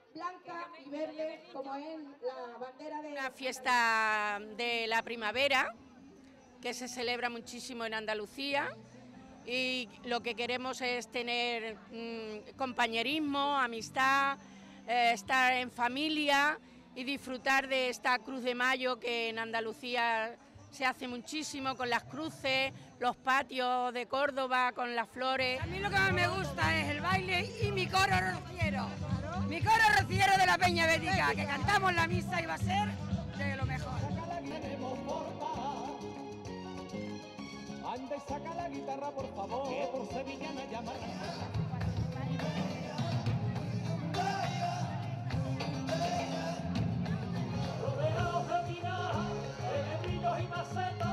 blanca y verde, como es la bandera de... Una fiesta de la primavera que se celebra muchísimo en Andalucía y lo que queremos es tener compañerismo, amistad, estar en familia y disfrutar de esta Cruz de Mayo que en Andalucía se hace muchísimo con las cruces, los patios de Córdoba, con las flores. A mí lo que más me gusta es el baile y mi coro rociero. Mi coro rociero de la Peña Bética, que cantamos la misa y va a ser de lo mejor. Anda y saca la guitarra, por favor, que por sevillana llama rodeados de minas, de brillos y macetas.